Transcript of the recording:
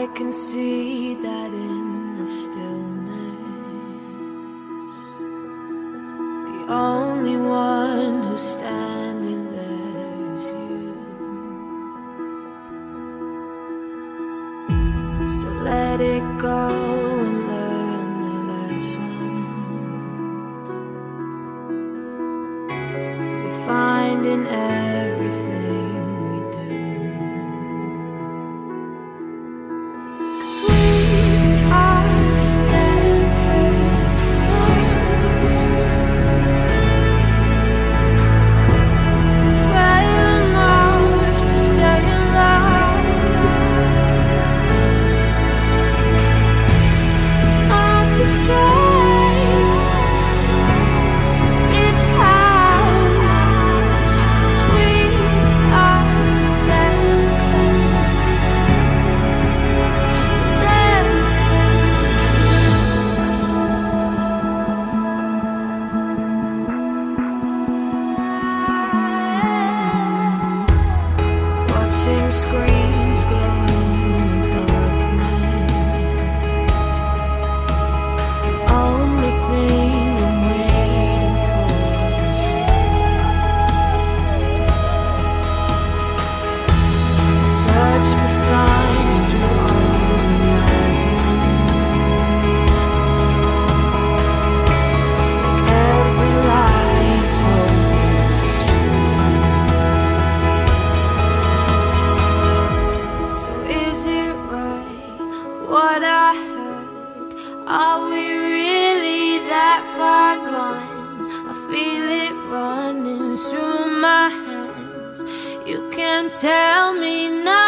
I can see that in the stillness, the only one who's standing there is you. So let it go and learn the lessons we find in everything we do. 'Cause we are delicate tonight, frail enough to stay alive. It's not the strength, it's how much. 'Cause we are delicate, watching screens glow in the darkness. The only thing I'm waiting for is you. I search for signs through all the madness. Like every lie told me is true. So is it right what I heard? Are we really that far gone? I feel it running through my hands. You can't tell me nothing.